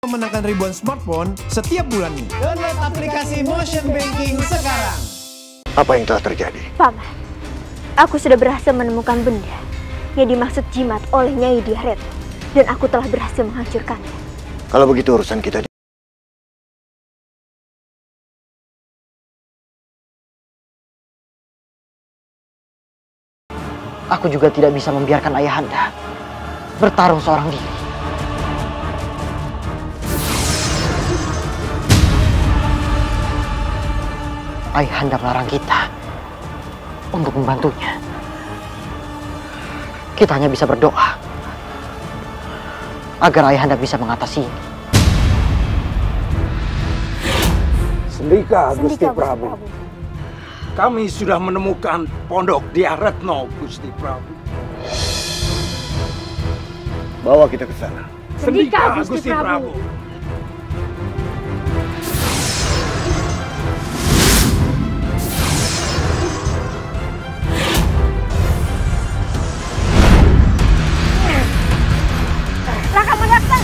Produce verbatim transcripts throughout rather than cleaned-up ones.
memenangkan ribuan smartphone setiap bulannya. Download aplikasi Motion Banking sekarang. Apa yang telah terjadi? Paman, aku sudah berhasil menemukan benda yang dimaksud jimat oleh Nyai Diaretno, dan aku telah berhasil menghancurkannya. Kalau begitu urusan kita. Aku juga tidak bisa membiarkan Ayahanda bertarung seorang diri. Ayahanda melarang kita untuk membantunya. Kita hanya bisa berdoa agar Ayahanda bisa mengatasi ini. Sendika, Gusti Sendika, Prabu. Prabu. Kami sudah menemukan pondok Diaretno, Gusti Prabu. Bawa kita ke sana. Sendika, Gusti Prabu. Raka Manakta.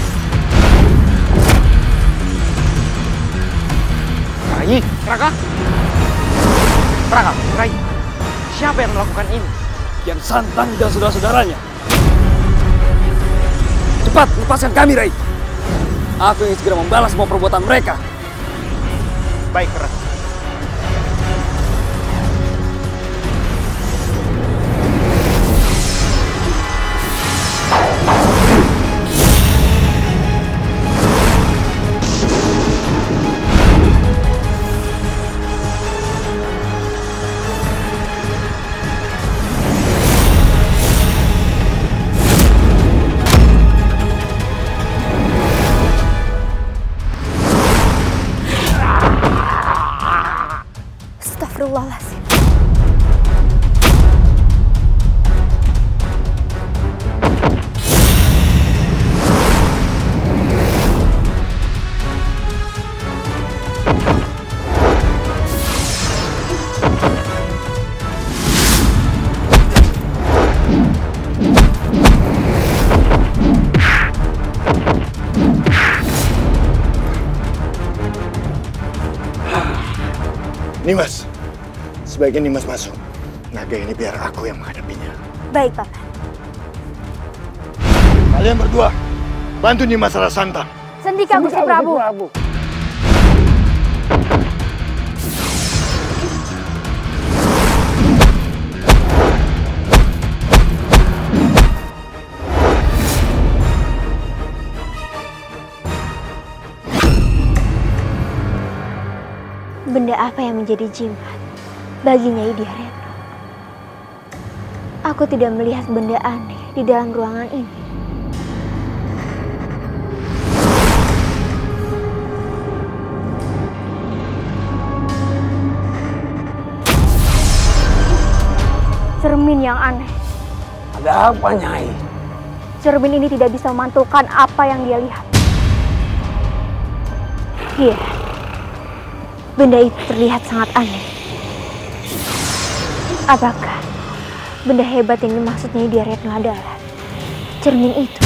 Rai, Raka. Raka, Rai. Siapa yang melakukan ini? Kian Santang dan saudara-saudaranya. Cepat, lepaskan kami, Rai. Aku ingin segera membalas semua perbuatan mereka. Baik, Raka. Astagfirullahaladzim. Nimas, sebaiknya Nimas masuk. Naga ini biar aku yang menghadapinya. Baik, Paman. Kalian berdua, bantu Nimas Rara Santang. Sendika, Gusti Prabu. Benda apa yang menjadi jimat bagi Nyai Diaretno? Aku tidak melihat benda aneh di dalam ruangan ini. Cermin yang aneh. Ada apa, Nyai? Cermin ini tidak bisa memantulkan apa yang dia lihat. Iya. Benda itu terlihat sangat aneh. Apakah benda hebat ini maksudnya Diaretno adalah cermin itu?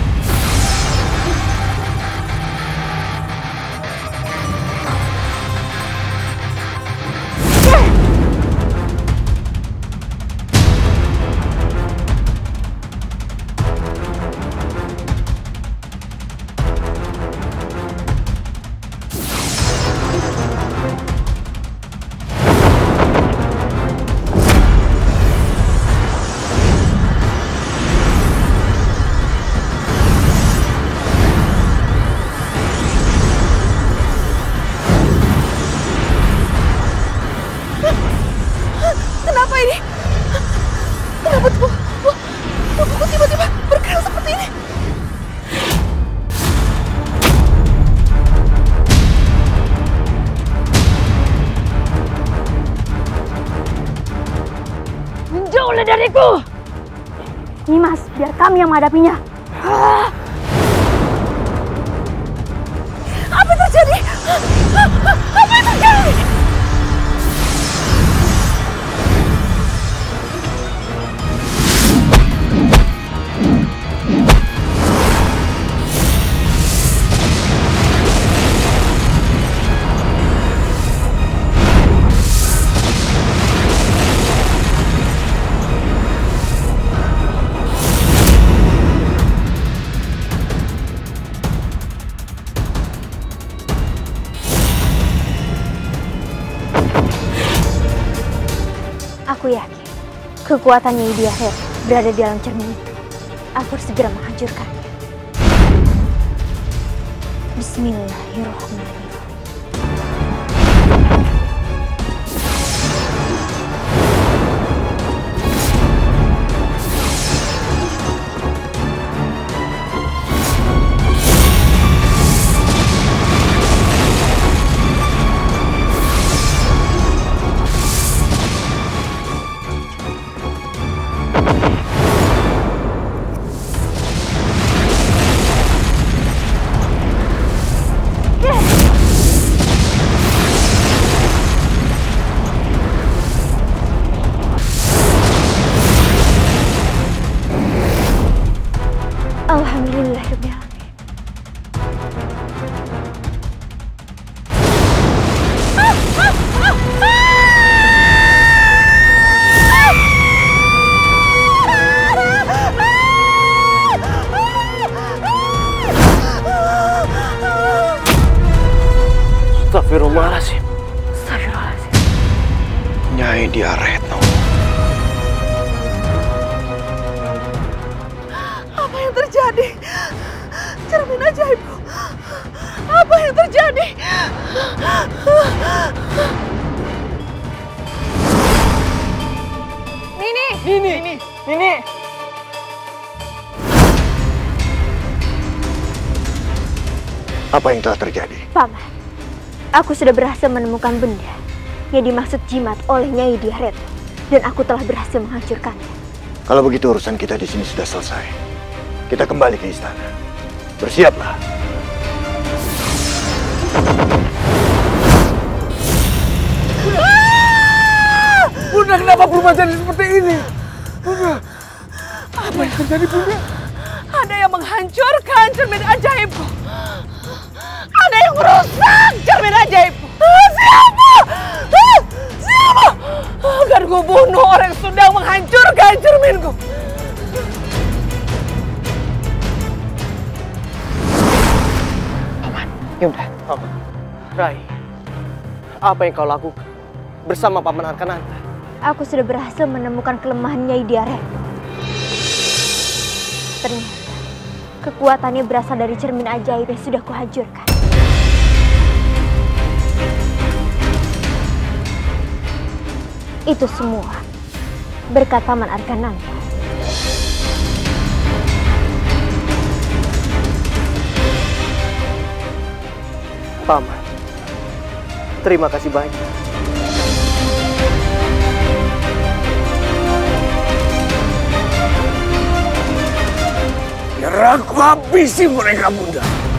Kenapa ini? Kenapa tubuh, tubuhku tiba-tiba bergerak seperti ini? Menjauhlah dariku! Nimas, biar kami yang menghadapinya. Apa yang terjadi? Apa yang terjadi? Aku yakin kekuatannya Idiaret berada di dalam cermin itu. Aku harus segera menghancurkannya. Bismillahirrahmanirrahim. Alhamdulillahirrahmanirrahim. Astagfirullahaladzim. Astagfirullahaladzim. Nyai Idiaret. Apa yang terjadi? Cermin ajaibku. Apa yang terjadi? Nini, Nini, Nini, Nini. Apa yang telah terjadi? Paman, aku sudah berhasil menemukan benda yang dimaksud jimat oleh Nyai Idiaret, dan aku telah berhasil menghancurkannya. Kalau begitu urusan kita di sini sudah selesai. Kita kembali ke istana. Bersiaplah. Bunda, kenapa berubah jadi seperti ini? Bunda, apa yang terjadi, Bunda? Ada yang menghancurkan cermin ajaibku. Ada yang merusak cermin ajaibku. Siapa? Siapa? Akan ku bunuh orang yang sudah menghancurkan cerminku. Yunda, Paman, Rai, apa yang kau lakukan bersama Paman Arkananta? Aku sudah berhasil menemukan kelemahan Nyai Idiaret. Ternyata kekuatannya berasal dari cermin ajaib yang sudah kuhancurkan. Itu semua berkat Paman Arkananta. Paman, terima kasih banyak. Biar aku habisi mereka, Bunda.